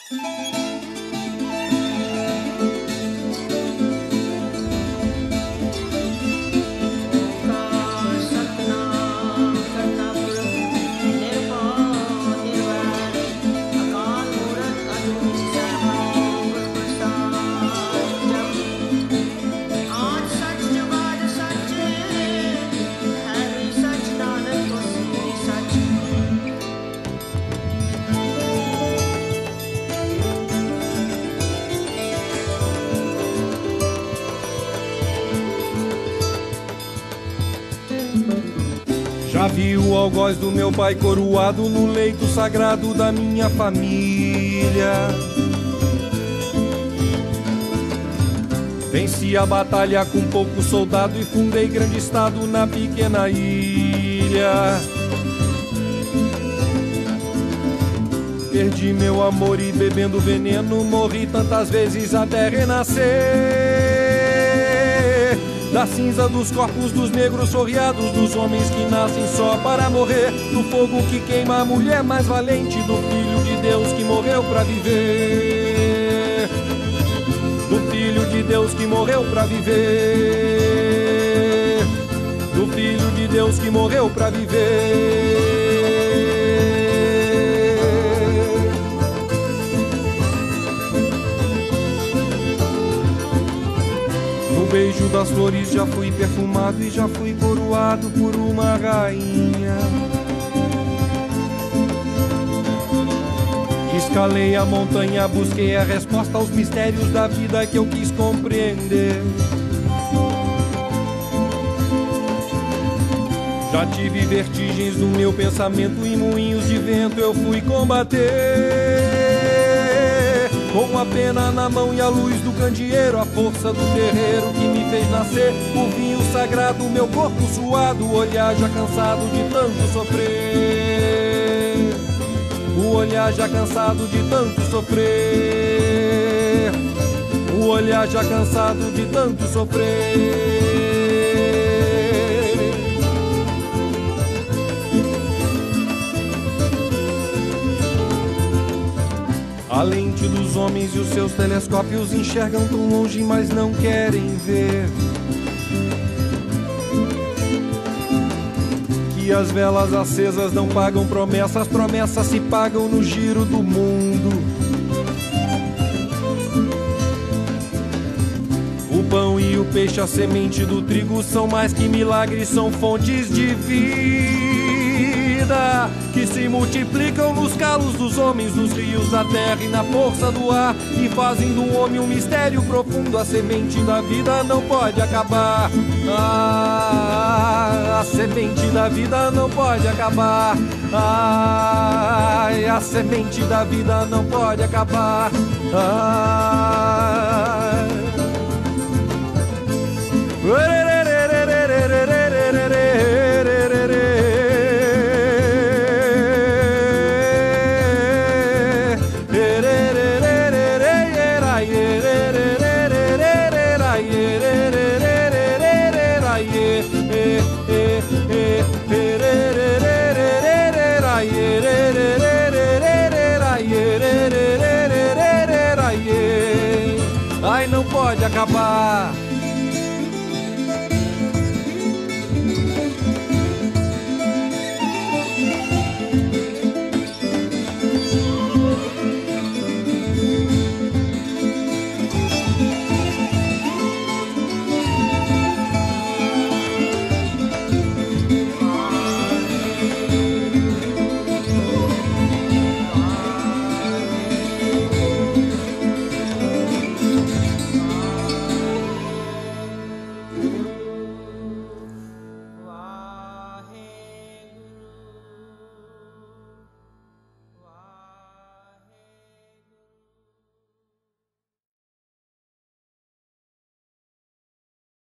Já vi o algoz do meu pai coroado no leito sagrado da minha família. Venci a batalha com pouco soldado e fundei grande estado na pequena ilha. Perdi meu amor e bebendo veneno morri tantas vezes até renascer. Da cinza dos corpos dos negros sorriados, dos homens que nascem só para morrer, do fogo que queima a mulher mais valente, do Filho de Deus que morreu pra viver. Do Filho de Deus que morreu pra viver. Do Filho de Deus que morreu pra viver. No beijo das flores já fui perfumado e já fui coroado por uma rainha. Escalei a montanha, busquei a resposta aos mistérios da vida que eu quis compreender. Já tive vertigens no meu pensamento e moinhos de vento eu fui combater. Com a pena na mão e a luz do candeeiro, a força do terreiro que me fez nascer. O vinho sagrado, meu corpo suado, o olhar já cansado de tanto sofrer. O olhar já cansado de tanto sofrer. O olhar já cansado de tanto sofrer. A lente dos homens e os seus telescópios enxergam tão longe, mas não querem ver que as velas acesas não pagam promessas, promessas se pagam no giro do mundo. O pão e o peixe, a semente do trigo são mais que milagres, são fontes de vida que se multiplicam nos calos dos homens, nos rios da terra e na força do ar, e fazem do homem um mistério profundo. A semente da vida não pode acabar. A semente da vida não pode acabar. A semente da vida não pode acabar. Ai, não pode acabar.